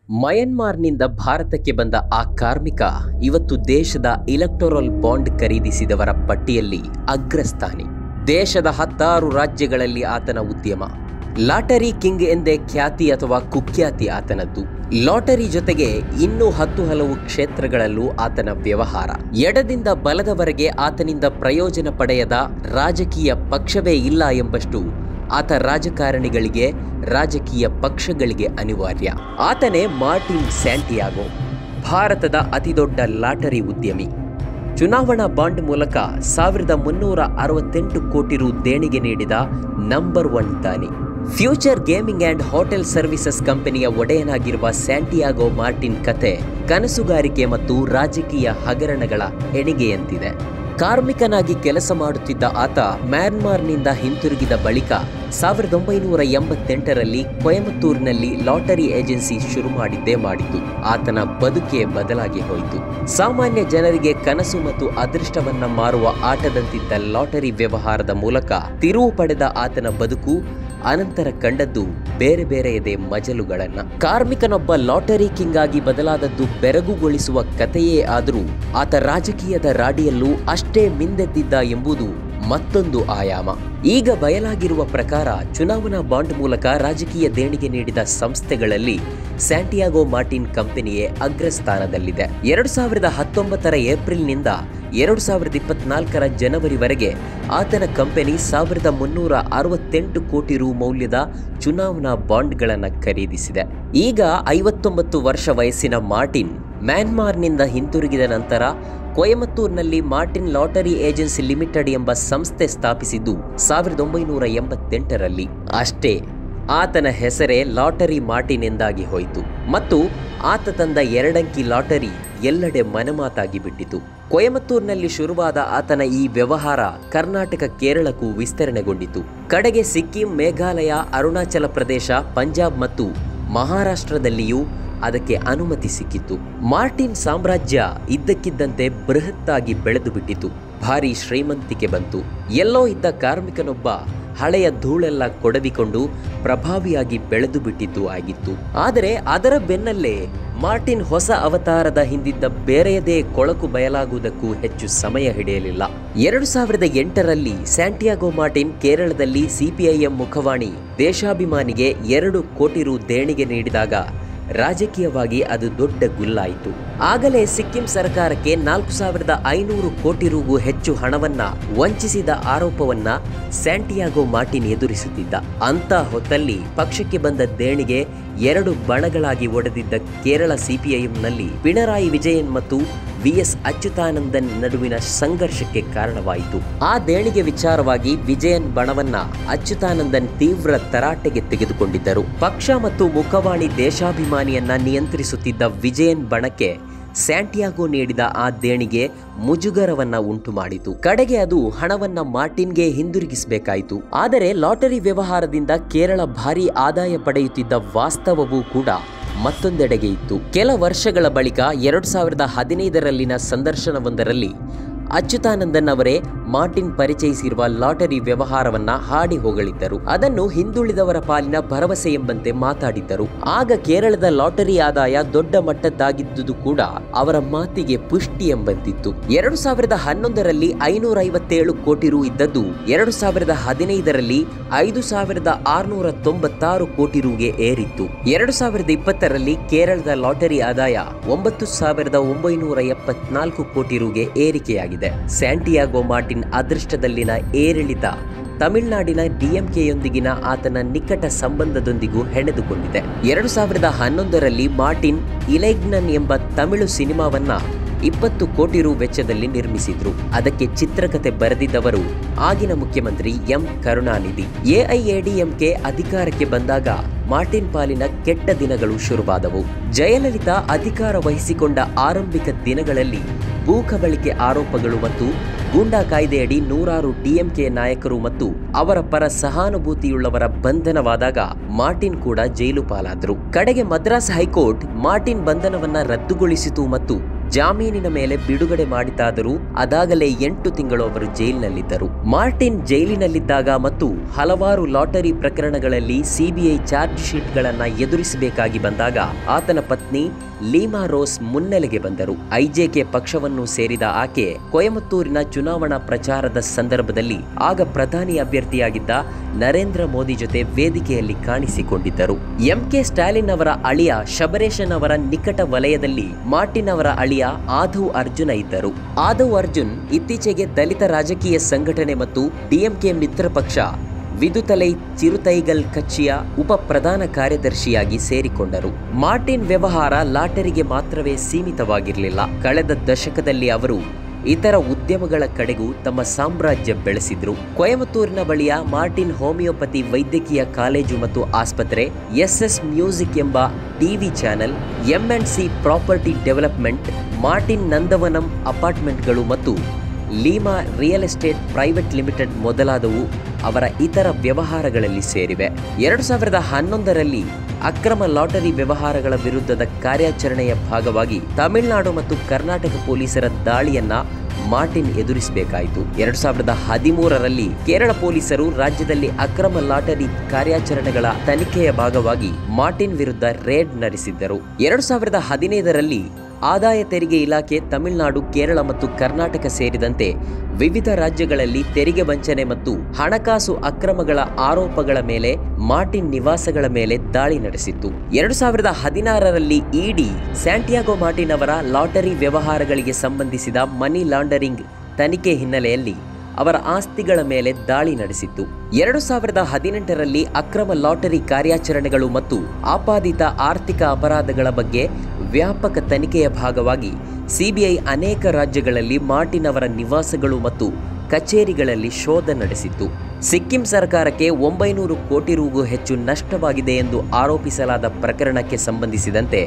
ಮಯನ್ಮಾರ್ನಿಂದ ಭಾರತಕ್ಕೆ ಬಂದ ಆ ಕಾರ್ಮಿಕ ಇವತ್ತು ದೇಶದ ಇಲೆಕ್ಟೋರಲ್ ಬಾಂಡ್ ಖರೀದಿಸಿದವರ ಪಟ್ಟಿಯಲ್ಲಿ ಅಗ್ರಸ್ಥಾನಿ. ದೇಶದ 16 ರಾಜ್ಯಗಳಲ್ಲಿ ಆತನ ಉದ್ಯಮ. ಲಾಟರಿ ಕಿಂಗ್ ಎಂದೇ ಖ್ಯಾತಿ ಅಥವಾ ಕುಖ್ಯಾತಿ ಆತನದ್ದು. ಲಾಟರಿ ಜೊತೆಗೆ ಇನ್ನೂ 10 ಹಲವು ಕ್ಷೇತ್ರಗಳಲ್ಲೂ ಆತನ ವ್ಯವಹಾರ. ಎಡದಿಂದ ಬಲದವರೆಗೆ ಆತನಿಂದ ಪ್ರಯೋಜನ ಪಡೆಯದ ರಾಜಕೀಯ ಪಕ್ಷವೇ ಇಲ್ಲ ಎಂಬಷ್ಟು ಆತ ರಾಜಕಾರಣಿಗಳಿಗೆ, ರಾಜಕೀಯ ಪಕ್ಷಗಳಿಗೆ ಅನಿವಾರ್ಯ. ಆತನೇ ಮಾರ್ಟಿನ್ ಸ್ಯಾಂಟಿಯಾಗೋ, ಭಾರತದ ಅತಿದೊಡ್ಡ ಲಾಟರಿ ಉದ್ಯಮಿ. ಚುನಾವಣಾ ಬಾಂಡ್ ಮೂಲಕ 1368 ಕೋಟಿ ರು ದೇಣಿಗೆ ನೀಡಿದ ನಂಬರ್ 1 ದಾನಿ. Future gaming and hotel services ಕಂಪನಿಯ ಒಡೆಯನಾಗಿರುವ ಸ್ಯಾಂಟಿಯಾಗೋ ಮಾರ್ಟಿನ್ ಕತೆ ಕನಸುಗಾರಿಕೆ ಮತ್ತು ರಾಜಕೀಯ ಹಗರಣಗಳ ಹೆಣಿಗೆಯಂತಿದೆ. ಕಾರ್ಮಿಕನಾಗಿ ಕೆಲಸ ಮಾಡುತ್ತಿದ್ದ ಆತ ಮ್ಯಾನ್ಮಾರ್ನಿಂದ ಹಿಂತಿರುಗಿದ ಬಳಿಕ 1988ರಲ್ಲಿ ಕೊಯಮತ್ತೂರಿನಲ್ಲಿ ಲಾಟರಿ ಏಜೆನ್ಸಿ ಶುರು ಮಾಡಿದ್ದೇ ಮಾಡಿದ್ದು ಆತನ ಬದುಕೇ ಬದಲಾಗಿ ಹೋಯಿತು. ಸಾಮಾನ್ಯ ಜನರಿಗೆ ಕನಸು ಮತ್ತು ಅದೃಷ್ಟವನ್ನ ಮಾರುವ ಆಟದಂತಿದ್ದ ಲಾಟರಿ ವ್ಯವಹಾರದ ಮೂಲಕ ತಿರುವು ಪಡೆದ ಆತನ ಬದುಕು ಅನಂತರ ಕಂಡದ್ದು ಬೇರೆ ಬೇರೆಯದೇ ಮಜಲುಗಳನ್ನ. ಕಾರ್ಮಿಕನೊಬ್ಬ ಲಾಟರಿ ಕಿಂಗ್ ಆಗಿ ಬದಲಾದದ್ದು ಬೆರಗುಗೊಳಿಸುವ ಕಥೆಯೇ ಆದರೂ ಆತ ರಾಜಕೀಯದ ರಾಡಿಯಲ್ಲೂ ಅಷ್ಟೇ ಮಿಂದೆದ್ದಿದ್ದ ಎಂಬುದು ಮತ್ತೊಂದು ಆಯಾಮ. ಈಗ ಬಯಲಾಗಿರುವ ಪ್ರಕಾರ ಚುನಾವಣಾ ಬಾಂಡ್ ಮೂಲಕ ರಾಜಕೀಯ ದೇಣಿಗೆ ನೀಡಿದ ಸಂಸ್ಥೆಗಳಲ್ಲಿ ಸ್ಯಾಂಟಿಯಾಗೋ ಮಾರ್ಟಿನ್ ಕಂಪನಿಯೇ ಅಗ್ರಸ್ಥಾನದಲ್ಲಿದೆ. 2019ರ ಏಪ್ರಿಲ್ನಿಂದ 2024ರ ಜನವರಿವರೆಗೆ ಆತನ ಕಂಪನಿ 1368 ಕೋಟಿ ರು ಮೌಲ್ಯದ ಚುನಾವಣಾ ಬಾಂಡ್ಗಳನ್ನು ಖರೀದಿಸಿದೆ. ಈಗ 59 ವರ್ಷ ವಯಸ್ಸಿನ ಮಾರ್ಟಿನ್ ಮ್ಯಾನ್ಮಾರ್ನಿಂದ ಹಿಂತಿರುಗಿದ ನಂತರ ಕೊಯಮತ್ತೂರಿನಲ್ಲಿ ಮಾರ್ಟಿನ್ ಲಾಟರಿ ಏಜೆನ್ಸಿ ಲಿಮಿಟೆಡ್ ಎಂಬ ಸಂಸ್ಥೆ ಸ್ಥಾಪಿಸಿದ್ದು 1988ರಲ್ಲಿ. ಅಷ್ಟೇ, ಆತನ ಹೆಸರೇ ಲಾಟರಿ ಮಾರ್ಟಿನ್ ಎಂದಾಗಿ ಹೋಯಿತು ಮತ್ತು ಆತ ತಂದ 2 ಅಂಕಿ ಲಾಟರಿ ಎಲ್ಲೆಡೆ ಮನೆಮಾತಾಗಿ ಬಿಟ್ಟಿತು. ಕೊಯಮತ್ತೂರಿನಲ್ಲಿ ಶುರುವಾದ ಆತನ ಈ ವ್ಯವಹಾರ ಕರ್ನಾಟಕ, ಕೇರಳಕ್ಕೂ ವಿಸ್ತರಣೆಗೊಂಡಿತು. ಕಡೆಗೆ ಸಿಕ್ಕಿಂ, ಮೇಘಾಲಯ, ಅರುಣಾಚಲ ಪ್ರದೇಶ, ಪಂಜಾಬ್ ಮತ್ತು ಮಹಾರಾಷ್ಟ್ರದಲ್ಲಿಯೂ ಅದಕ್ಕೆ ಅನುಮತಿ ಸಿಕ್ಕಿತ್ತು. ಮಾರ್ಟಿನ್ ಸಾಮ್ರಾಜ್ಯ ಇದ್ದಕ್ಕಿದ್ದಂತೆ ಬೃಹತ್ತಾಗಿ ಬೆಳೆದು ಬಿಟ್ಟಿತು. ಭಾರೀ ಶ್ರೀಮಂತಿಕೆ ಬಂತು. ಎಲ್ಲೋ ಇದ್ದ ಕಾರ್ಮಿಕನೊಬ್ಬ ಹಳೆಯ ಧೂಳೆಲ್ಲ ಕೊಡವಿಕೊಂಡು ಪ್ರಭಾವಿಯಾಗಿ ಬೆಳೆದು ಬಿಟ್ಟಿದ್ದು ಆಗಿತ್ತು. ಆದರೆ ಅದರ ಬೆನ್ನಲ್ಲೇ ಮಾರ್ಟಿನ್ ಹೊಸ ಅವತಾರದ ಹಿಂದಿದ್ದ ಬೇರೆಯದೇ ಕೊಳಕು ಬಯಲಾಗುವುದಕ್ಕೂ ಹೆಚ್ಚು ಸಮಯ ಹಿಡಿಯಲಿಲ್ಲ. 2008ರಲ್ಲಿ ಸ್ಯಾಂಟಿಯಾಗೋ ಮಾರ್ಟಿನ್ ಕೇರಳದಲ್ಲಿ ಸಿಪಿಐಎಂ ಮುಖವಾಣಿ ದೇಶಾಭಿಮಾನಿಗೆ 2 ಕೋಟಿ ರು ದೇಣಿಗೆ ನೀಡಿದಾಗ ರಾಜಕೀಯವಾಗಿ ಅದು ದೊಡ್ಡ ಗುಲ್ಲಾಯಿತು. ಆಗಲೇ ಸಿಕ್ಕಿಂ ಸರ್ಕಾರಕ್ಕೆ 4500 ಕೋಟಿ ರುಗೂ ಹೆಚ್ಚು ಹಣವನ್ನ ವಂಚಿಸಿದ ಆರೋಪವನ್ನ ಸ್ಯಾಂಟಿಯಾಗೋ ಮಾರ್ಟಿನ್ ಎದುರಿಸುತ್ತಿದ್ದ. ಅಂತ ಹೊತ್ತಲ್ಲಿ ಪಕ್ಷಕ್ಕೆ ಬಂದ ದೇಣಿಗೆ 2 ಬಣಗಳಾಗಿ ಒಡೆದಿದ್ದ ಕೇರಳ ಸಿಪಿಐಎಂನಲ್ಲಿ ಪಿಣರಾಯಿ ವಿಜಯನ್ ಮತ್ತು VS ಅಚ್ಯುತಾನಂದನ್ ನಡುವಿನ ಸಂಘರ್ಷಕ್ಕೆ ಕಾರಣವಾಯಿತು. ಆ ದೇಣಿಗೆ ವಿಚಾರವಾಗಿ ವಿಜಯನ್ ಬಣವನ್ನ ಅಚ್ಯುತಾನಂದನ್ ತೀವ್ರ ತರಾಟೆಗೆ ತೆಗೆದುಕೊಂಡಿದ್ದರು. ಪಕ್ಷ ಮತ್ತು ಮುಖವಾಣಿ ದೇಶಾಭಿಮಾನಿಯನ್ನ ನಿಯಂತ್ರಿಸುತ್ತಿದ್ದ ವಿಜಯನ್ ಬಣಕ್ಕೆ ಸ್ಯಾಂಟಿಯಾಗೋ ನೀಡಿದ ಆ ದೇಣಿಗೆ ಮುಜುಗರವನ್ನ ಉಂಟು ಮಾಡಿತು. ಕಡೆಗೆ ಅದು ಹಣವನ್ನ ಮಾರ್ಟಿನ್ಗೆ ಹಿಂದಿರುಗಿಸಬೇಕಾಯಿತು. ಆದರೆ ಲಾಟರಿ ವ್ಯವಹಾರದಿಂದ ಕೇರಳ ಭಾರೀ ಆದಾಯ ಪಡೆಯುತ್ತಿದ್ದ ವಾಸ್ತವವೂ ಕೂಡ ಮತ್ತೊಂದೆಡೆಗೆ ಇತ್ತು. ಕೆಲ ವರ್ಷಗಳ ಬಳಿಕ 2015ರಲ್ಲಿನ ಸಂದರ್ಶನವೊಂದರಲ್ಲಿ ಅಚ್ಯುತಾನಂದನ್ ಅವರೇ ಮಾರ್ಟಿನ್ ಪರಿಚಯಿಸಿರುವ ಲಾಟರಿ ವ್ಯವಹಾರವನ್ನ ಹಾಡಿ ಹೊಗಳಿದ್ದರು. ಅದನ್ನು ಹಿಂದುಳಿದವರ ಪಾಲಿನ ಭರವಸೆ ಎಂಬಂತೆ ಮಾತಾಡಿದ್ದರು. ಆಗ ಕೇರಳದ ಲಾಟರಿ ಆದಾಯ ದೊಡ್ಡ ಮಟ್ಟದ್ದಾಗಿದ್ದುದು ಕೂಡ ಅವರ ಮಾತಿಗೆ ಪುಷ್ಟಿ ಎಂಬಂತಿತ್ತು. 2011ರಲ್ಲಿ 557 ಕೋಟಿ ರು ಇದ್ದದ್ದು 2015ರಲ್ಲಿ 5696 ಕೋಟಿ ರುಗೆ ಏರಿತ್ತು. 2020ರಲ್ಲಿ ಕೇರಳದ ಲಾಟರಿ ಆದಾಯ 9974 ಕೋಟಿ ರುಗೆ ಏರಿಕೆಯಾಗಿದೆ. ಸ್ಯಾಂಟಿಯಾಗೋ ಮಾರ್ಟಿನ್ ಅದೃಷ್ಟದಲ್ಲಿನ ಏರಿಳಿತ ತಮಿಳುನಾಡಿನ DMKಯೊಂದಿಗಿನ ಆತನ ನಿಕಟ ಸಂಬಂಧದೊಂದಿಗೂ ಹೆಣೆದುಕೊಂಡಿದೆ. 2011ರಲ್ಲಿ ಮಾರ್ಟಿನ್ ಇಲೈಗ್ನನ್ ಎಂಬ ತಮಿಳು ಸಿನಿಮಾವನ್ನ 20 ಕೋಟಿ ರು ವೆಚ್ಚದಲ್ಲಿ ನಿರ್ಮಿಸಿದ್ರು. ಅದಕ್ಕೆ ಚಿತ್ರಕಥೆ ಬರೆದಿದ್ದವರು ಆಗಿನ ಮುಖ್ಯಮಂತ್ರಿ M. ಕರುಣಾನಿಧಿ. AIADMK ಅಧಿಕಾರಕ್ಕೆ ಬಂದಾಗ ಮಾರ್ಟಿನ್ ಪಾಲಿನ ಕೆಟ್ಟ ದಿನಗಳು ಶುರುವಾದವು. ಜಯಲಲಿತಾ ಅಧಿಕಾರ ವಹಿಸಿಕೊಂಡ ಆರಂಭಿಕ ದಿನಗಳಲ್ಲಿ ಭೂಕಬಳಿಕೆ ಆರೋಪಗಳು ಮತ್ತು ಗೂಂಡಾ ಕಾಯ್ದೆಯಡಿ 100 DMK ನಾಯಕರು ಮತ್ತು ಅವರ ಪರ ಸಹಾನುಭೂತಿಯುಳ್ಳವರ ಬಂಧನವಾದಾಗ ಮಾರ್ಟಿನ್ ಕೂಡ ಜೈಲು ಪಾಲಾದ್ರು. ಕಡೆಗೆ ಮದ್ರಾಸ್ ಹೈಕೋರ್ಟ್ ಮಾರ್ಟಿನ್ ಬಂಧನವನ್ನ ರದ್ದುಗೊಳಿಸಿತು ಮತ್ತು ಜಾಮೀನಿನ ಮೇಲೆ ಬಿಡುಗಡೆ ಮಾಡಿತಾದರೂ ಅದಾಗಲೇ 8 ತಿಂಗಳು ಅವರು ಜೈಲಿನಲ್ಲಿದ್ದರು. ಮಾರ್ಟಿನ್ ಜೈಲಿನಲ್ಲಿದ್ದಾಗ ಮತ್ತು ಹಲವಾರು ಲಾಟರಿ ಪ್ರಕರಣಗಳಲ್ಲಿ ಸಿಬಿಐ ಚಾರ್ಜ್ ಶೀಟ್ಗಳನ್ನು ಎದುರಿಸಬೇಕಾಗಿ ಬಂದಾಗ ಆತನ ಪತ್ನಿ ಲೀಮಾ ರೋಸ್ ಮುನ್ನೆಲೆಗೆ ಬಂದರು. ಐಜೆಕೆ ಪಕ್ಷವನ್ನು ಸೇರಿದ ಆಕೆ ಕೊಯಮತ್ತೂರಿನ ಚುನಾವಣಾ ಪ್ರಚಾರದ ಸಂದರ್ಭದಲ್ಲಿ ಆಗ ಪ್ರಧಾನಿ ಅಭ್ಯರ್ಥಿಯಾಗಿದ್ದ ನರೇಂದ್ರ ಮೋದಿ ಜೊತೆ ವೇದಿಕೆಯಲ್ಲಿ ಕಾಣಿಸಿಕೊಂಡಿದ್ದರು. ಎಂಕೆ ಸ್ಟಾಲಿನ್ ಅವರ ಅಳಿಯ ಶಬರೇಶನ್ ಅವರ ನಿಕಟ ವಲಯದಲ್ಲಿ ಮಾರ್ಟಿನ್ ಅವರ ಅಳಿಯ ಆಧವ್ ಅರ್ಜುನ ಇದ್ದರು. ಆಧವ್ ಅರ್ಜುನ್ ಇತ್ತೀಚೆಗೆ ದಲಿತ ರಾಜಕೀಯ ಸಂಘಟನೆ ಮತ್ತು ಡಿಎಂಕೆ ಮಿತ್ರ ಪಕ್ಷ ವಿದುತಲೈ ಚಿರುತೈಗಲ್ ಕಚ್ಚಿಯ ಉಪ ಪ್ರಧಾನ ಕಾರ್ಯದರ್ಶಿಯಾಗಿ ಸೇರಿಕೊಂಡರು. ಮಾರ್ಟಿನ್ ವ್ಯವಹಾರ ಲಾಟರಿಗೆ ಮಾತ್ರವೇ ಸೀಮಿತವಾಗಿರಲಿಲ್ಲ. ಕಳೆದ ದಶಕದಲ್ಲಿ ಅವರು ಇತರ ಉದ್ಯಮಗಳ ಕಡೆಗೂ ತಮ್ಮ ಸಾಮ್ರಾಜ್ಯ ಬೆಳೆಸಿದ್ರು. ಕೊಯಮತ್ತೂರಿನ ಬಳಿಯ ಮಾರ್ಟಿನ್ ಹೋಮಿಯೋಪತಿ ವೈದ್ಯಕೀಯ ಕಾಲೇಜು ಮತ್ತು ಆಸ್ಪತ್ರೆ, ಎಸ್ಎಸ್ ಮ್ಯೂಸಿಕ್ ಎಂಬ ಟಿವಿ ಚಾನೆಲ್, ಎಂಎಂಡ್ಸಿ ಪ್ರಾಪರ್ಟಿ ಡೆವಲಪ್ಮೆಂಟ್, ಮಾರ್ಟಿನ್ ನಂದವನಂ ಅಪಾರ್ಟ್ಮೆಂಟ್ಗಳು ಮತ್ತು Lima real estate private limited ಮೊದಲಾದವು ಅವರ ಇತರ ವ್ಯವಹಾರಗಳಲ್ಲಿ ಸೇರಿವೆ. 2011ರಲ್ಲಿ ಅಕ್ರಮ ಲಾಟರಿ ವ್ಯವಹಾರಗಳ ವಿರುದ್ಧದ ಕಾರ್ಯಾಚರಣೆಯ ಭಾಗವಾಗಿ ತಮಿಳುನಾಡು ಮತ್ತು ಕರ್ನಾಟಕ ಪೊಲೀಸರ ದಾಳಿಯನ್ನ ಮಾರ್ಟಿನ್ ಎದುರಿಸಬೇಕಾಯಿತು. 2013ರಲ್ಲಿ ಕೇರಳ ಪೊಲೀಸರು ರಾಜ್ಯದಲ್ಲಿ ಅಕ್ರಮ ಲಾಟರಿ ಕಾರ್ಯಾಚರಣೆಗಳ ತನಿಖೆಯ ಭಾಗವಾಗಿ ಮಾರ್ಟಿನ್ ವಿರುದ್ಧ ರೇಡ್ ನಡೆಸಿದ್ದರು. 2015ರಲ್ಲಿ ಆದಾಯ ತೆರಿಗೆ ಇಲಾಖೆ ತಮಿಳುನಾಡು, ಕೇರಳ ಮತ್ತು ಕರ್ನಾಟಕ ಸೇರಿದಂತೆ ವಿವಿಧ ರಾಜ್ಯಗಳಲ್ಲಿ ತೆರಿಗೆ ವಂಚನೆ ಮತ್ತು ಹಣಕಾಸು ಅಕ್ರಮಗಳ ಆರೋಪಗಳ ಮೇಲೆ ಮಾರ್ಟಿನ್ ನಿವಾಸಗಳ ಮೇಲೆ ದಾಳಿ ನಡೆಸಿತ್ತು. 2016ರಲ್ಲಿ ಇಡಿ ಸ್ಯಾಂಟಿಯಾಗೋ ಮಾರ್ಟಿನ್ ಅವರ ಲಾಟರಿ ವ್ಯವಹಾರಗಳಿಗೆ ಸಂಬಂಧಿಸಿದ ಮನಿ ಲಾಂಡರಿಂಗ್ ತನಿಖೆ ಹಿನ್ನೆಲೆಯಲ್ಲಿ ಅವರ ಆಸ್ತಿಗಳ ಮೇಲೆ ದಾಳಿ ನಡೆಸಿತ್ತು. 2018ರಲ್ಲಿ ಅಕ್ರಮ ಲಾಟರಿ ಕಾರ್ಯಾಚರಣೆಗಳು ಮತ್ತು ಆಪಾದಿತ ಆರ್ಥಿಕ ಅಪರಾಧಗಳ ಬಗ್ಗೆ ವ್ಯಾಪಕ ತನಿಖೆಯ ಭಾಗವಾಗಿ ಸಿಬಿಐ ಅನೇಕ ರಾಜ್ಯಗಳಲ್ಲಿ ಮಾರ್ಟಿನ್ ಅವರ ನಿವಾಸಗಳು ಮತ್ತು ಕಚೇರಿಗಳಲ್ಲಿ ಶೋಧ ನಡೆಸಿತ್ತು. ಸಿಕ್ಕಿಂ ಸರ್ಕಾರಕ್ಕೆ 900 ಕೋಟಿ ರುಗೂ ಹೆಚ್ಚು ನಷ್ಟವಾಗಿದೆ ಎಂದು ಆರೋಪಿಸಲಾದ ಪ್ರಕರಣಕ್ಕೆ ಸಂಬಂಧಿಸಿದಂತೆ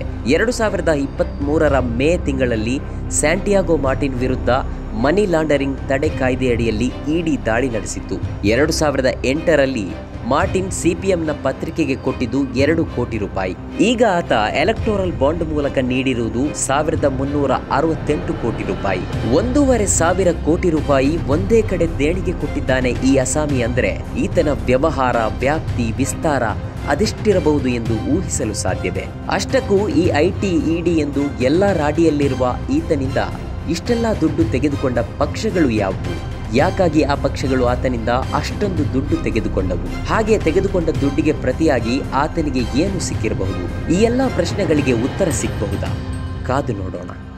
2023ರ ಮೇ ತಿಂಗಳಲ್ಲಿ ಸ್ಯಾಂಟಿಯಾಗೋ ಮಾರ್ಟಿನ್ ವಿರುದ್ಧ ಮನಿ ಲಾಂಡರಿಂಗ್ ತಡೆ ಕಾಯ್ದೆಯಡಿಯಲ್ಲಿ ಇಡಿ ದಾಳಿ ನಡೆಸಿತ್ತು. 2008ರಲ್ಲಿ ಮಾರ್ಟಿನ್ ಸಿಪಿಎಂನ ಪತ್ರಿಕೆಗೆ ಕೊಟ್ಟಿದ್ದು 2 ಕೋಟಿ ರೂಪಾಯಿ. ಈಗ ಆತ ಎಲೆಕ್ಟೋರಲ್ ಬಾಂಡ್ ಮೂಲಕ ನೀಡಿರುವುದು 1368 ಕೋಟಿ ರೂಪಾಯಿ. 1,500 ಕೋಟಿ ರೂಪಾಯಿ ಒಂದೇ ಕಡೆ ದೇಣಿಗೆ ಕೊಟ್ಟಿದ್ದಾನೆ ಈ ಅಸಾಮಿ. ಅಂದರೆ ಈತನ ವ್ಯವಹಾರ ವ್ಯಾಪ್ತಿ ವಿಸ್ತಾರ ಅದೆಷ್ಟಿರಬಹುದು ಎಂದು ಊಹಿಸಲು ಸಾಧ್ಯವೇ? ಅಷ್ಟಕ್ಕೂ ಈ ಐಟಿ ಇಡಿ ಎಂದು ಎಲ್ಲ ರಾಡಿಯಲ್ಲಿರುವ ಈತನಿಂದ ಇಷ್ಟೆಲ್ಲ ದುಡ್ಡು ತೆಗೆದುಕೊಂಡ ಪಕ್ಷಗಳು ಯಾವುವು? ಯಾಕಾಗಿ ಆ ಪಕ್ಷಗಳು ಆತನಿಂದ ಅಷ್ಟೊಂದು ದುಡ್ಡು ತೆಗೆದುಕೊಂಡವು? ಹಾಗೆ ತೆಗೆದುಕೊಂಡ ದುಡ್ಡಿಗೆ ಪ್ರತಿಯಾಗಿ ಆತನಿಗೆ ಏನು ಸಿಕ್ಕಿರಬಹುದು? ಈ ಎಲ್ಲ ಪ್ರಶ್ನೆಗಳಿಗೆ ಉತ್ತರ ಸಿಕ್ಕಬಹುದಾ? ಕಾದು ನೋಡೋಣ.